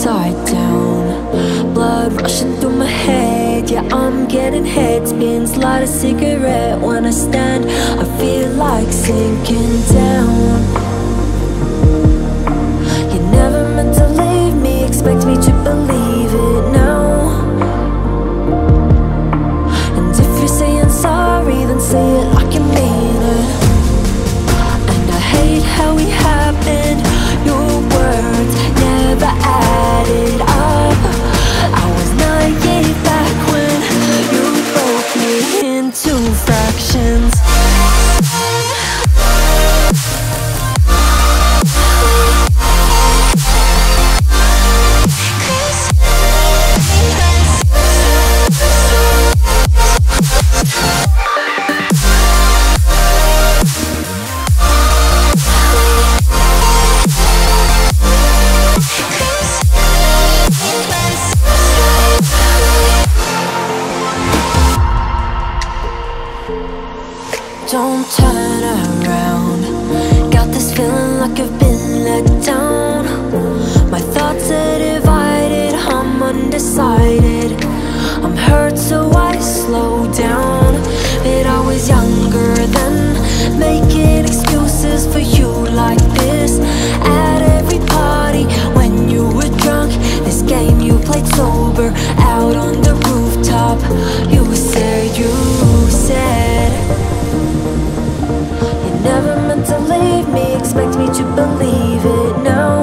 upside down, blood rushing through my head. Yeah, I'm getting head spins, light a cigarette. When I stand, I feel like sinking down. You never meant to leave me, expect me to believe it now. And if you're saying sorry, then say it like you mean it. And I hate how we happened. Your words never added up. I was naive back when you broke me into fractions. Don't turn around. Got this feeling like I've been let down. My thoughts are divided, I'm undecided. I'm hurt so I slow down. But I was younger then, making excuses for you like this. At every party when you were drunk, this game you played sober, out on the rooftop. You said never meant to leave me, expect me to believe it now.